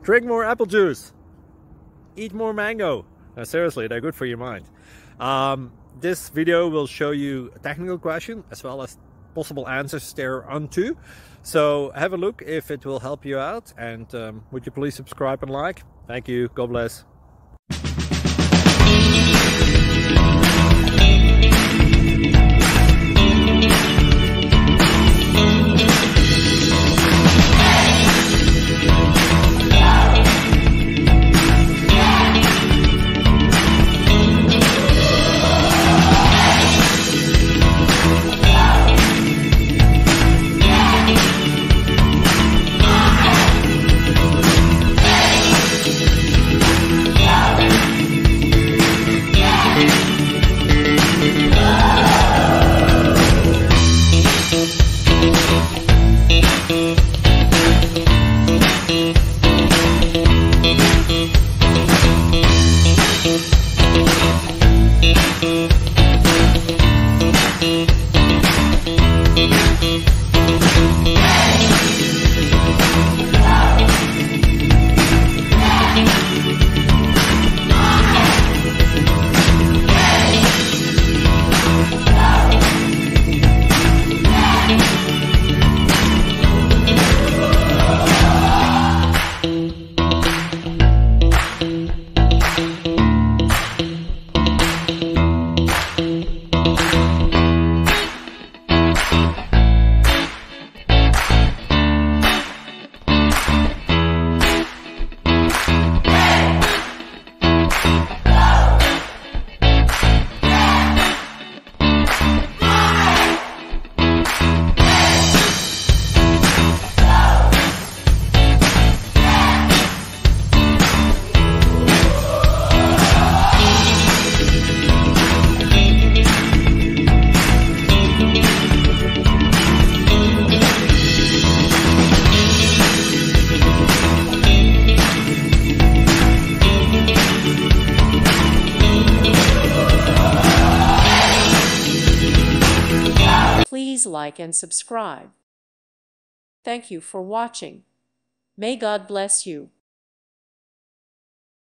Drink more apple juice. Eat more mango. No, seriously, they're good for your mind. This video will show you a technical question as well as possible answers thereunto. So have a look if it will help you out, and would you please subscribe and like? Thank you. God bless. Please like and subscribe. Thank you for watching. May God bless you.